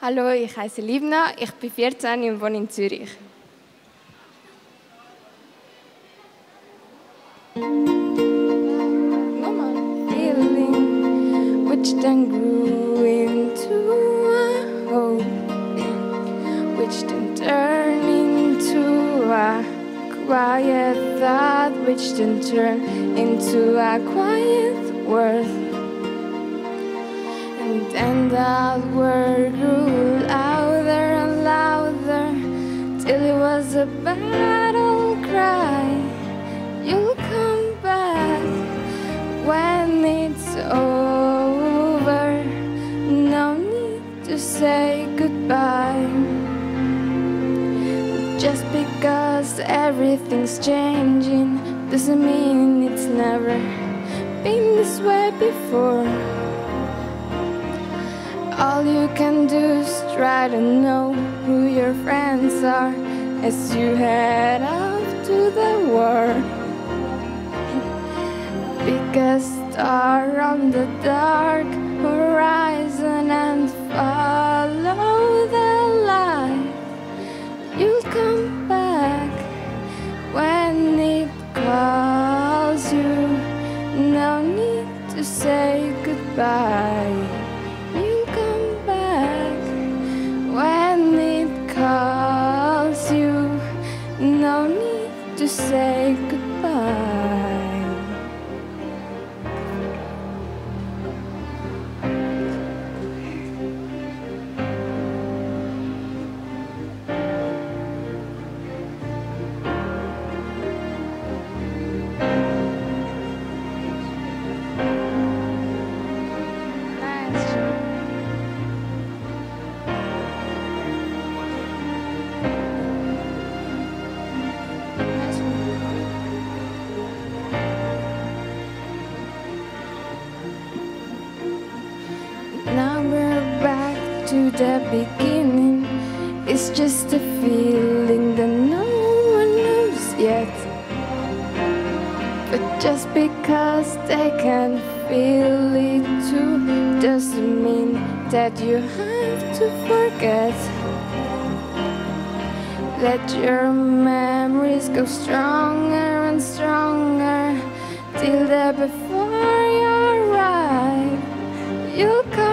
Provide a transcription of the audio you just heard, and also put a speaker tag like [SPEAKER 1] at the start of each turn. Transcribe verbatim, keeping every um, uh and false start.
[SPEAKER 1] Hallo, ich heiße Livna, ich bin vierzehn und wohne in Zürich. Nochmal. Feeling, which then grew into a hope, which then turned into a quiet thought, which then turned into a quiet word. And then that word grew louder and louder till it was a battle cry. You'll come back when it's over. No need to say goodbye. Just because everything's changing doesn't mean it's never been this way before. All you can do is try to know who your friends are as you head off to the war. Pick a star on the dark horizon and follow the light. You'll come back when it calls you. No need to say goodbye. When it calls you, no need to say goodbye. Now we're back to the beginning. It's just a feeling that no one knows yet. But just because they can feel it too doesn't mean that you have to forget. Let your memories go stronger and stronger till they're before your eyes. You'll come